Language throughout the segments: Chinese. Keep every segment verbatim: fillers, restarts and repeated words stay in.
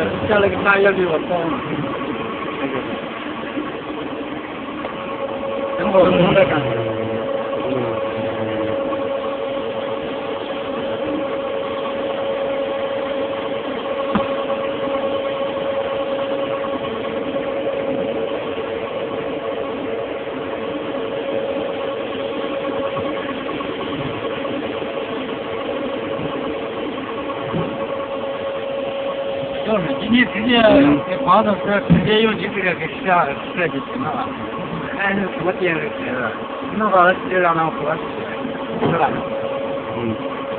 叫那个大爷比我高嘛。等我弄在干。要是今天直接给房子是直接用你这个给设设计行了，还是什么电视机的，弄好了就让它合适，是吧？嗯。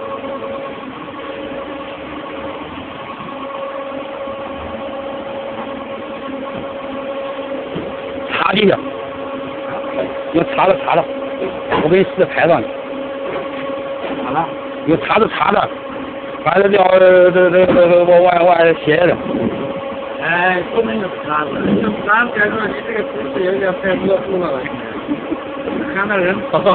插进去，用插的插的，我给你试台上去。 好了。 用插的插的。把这料这这这往外外斜的。 哎，不能用叉子，用叉子来说，你这个姿势有点太模糊了，看到人跑。